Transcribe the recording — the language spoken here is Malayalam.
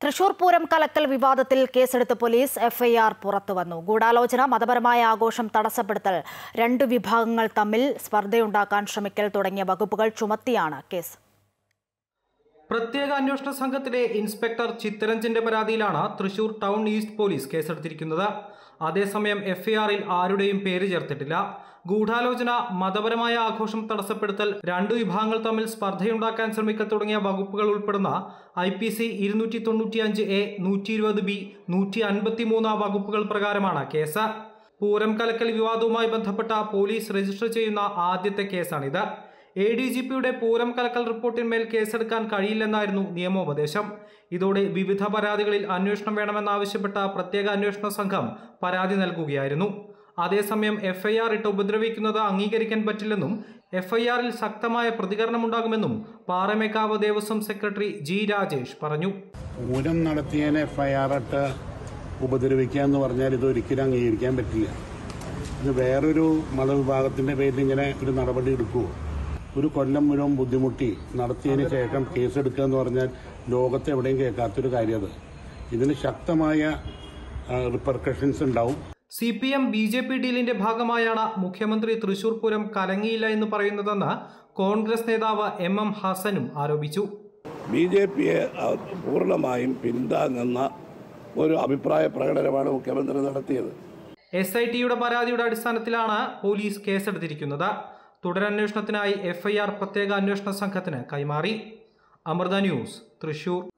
തൃശൂർ പൂരം കലക്കൽ വിവാദത്തിൽ കേസെടുത്ത പോലീസ് എഫ്ഐആർ പുറത്തുവന്നു. ഗൂഢാലോചന, മതപരമായ ആഘോഷം തടസ്സപ്പെടുത്തൽ, രണ്ട് വിഭാഗങ്ങൾ തമ്മിൽ സ്പർദ്ധയുണ്ടാക്കാൻ ശ്രമിക്കൽ തുടങ്ങിയ വകുപ്പുകൾ ചുമത്തിയാണ് കേസ്. പ്രത്യേക അന്വേഷണ സംഘത്തിലെ ഇൻസ്പെക്ടർ ചിത്തരഞ്ജന്റെ പരാതിയിലാണ് തൃശൂർ ടൗൺ ഈസ്റ്റ് പോലീസ് കേസെടുത്തിരിക്കുന്നത്. അതേസമയം എഫ്ഐആറിൽ ആരുടെയും പേര് ചേർത്തിട്ടില്ല. ഗൂഢാലോചന, മതപരമായ ആഘോഷം തടസ്സപ്പെടുത്തൽ, രണ്ടു വിഭാഗങ്ങൾ തമ്മിൽ സ്പർദ്ധയുണ്ടാക്കാൻ ശ്രമിക്കൽ തുടങ്ങിയ വകുപ്പുകൾ ഉൾപ്പെടുന്ന IPC 295A, 120B, 153 വകുപ്പുകൾ പ്രകാരമാണ് കേസ്. പൂരം കലക്കൽ വിവാദവുമായി ബന്ധപ്പെട്ട പോലീസ് രജിസ്റ്റർ ചെയ്യുന്ന ആദ്യത്തെ കേസാണിത്. ADGPയുടെ പൂരം കലക്കൽ റിപ്പോർട്ടിന്മേൽ കേസെടുക്കാൻ കഴിയില്ലെന്നായിരുന്നു നിയമോപദേശം. ഇതോടെ വിവിധ പരാതികളിൽ അന്വേഷണം വേണമെന്നാവശ്യപ്പെട്ട പ്രത്യേക അന്വേഷണ സംഘം പരാതി നൽകുകയായിരുന്നു. അതേസമയം FIR ഇട്ട് ഉപദ്രവിക്കുന്നത് അംഗീകരിക്കാൻ പറ്റില്ലെന്നും FIRൽ ശക്തമായ പ്രതികരണമുണ്ടാകുമെന്നും പാറമേക്കാവ് ദേവസ്വം സെക്രട്ടറി G. രാജേഷ് പറഞ്ഞു. പൂരം നടത്തിയതിനെ FIR ഇട്ട് ഉപദ്രവിക്കുക എന്ന് പറഞ്ഞാൽ ഇതൊരിക്കലും അംഗീകരിക്കാൻ പറ്റില്ല. ഇത് വേറൊരു മതവിഭാഗത്തിന്റെ പേരിൽ ഇങ്ങനെ ഒരു നടപടി എടുക്കുമോ? ഒരു കൊല്ലം മുഴുവൻ ബുദ്ധിമുട്ടി നടത്തിയതിന് ശേഷം കേസെടുക്കുക എന്ന് പറഞ്ഞാൽ ലോകത്ത് എവിടെയും കേൾക്കാത്തൊരു കാര്യം. ഇതിന് ശക്തമായ റിപ്പർക്കഷൻസ് ഉണ്ടാവും. CPM BJP ഡീലിന്റെ ഭാഗമായാണ് മുഖ്യമന്ത്രി തൃശൂർ പൂരം കലങ്ങിയില്ല എന്ന് പറയുന്നതെന്ന് കോൺഗ്രസ് നേതാവ് MM ഹസനും ആരോപിച്ചു. BJPയെ പൂർണ്ണമായും പിന്താങ്ങുന്ന ഒരു അഭിപ്രായ പ്രകടനമാണ് മുഖ്യമന്ത്രി നടത്തിയത്. SITയുടെ പരാതിയുടെ അടിസ്ഥാനത്തിലാണ് പോലീസ് കേസെടുത്തിരിക്കുന്നത്. തുടരന്വേഷണത്തിനായി FIR പ്രത്യേക അന്വേഷണ സംഘത്തിന് കൈമാറി. അമൃത ന്യൂസ്, തൃശൂർ.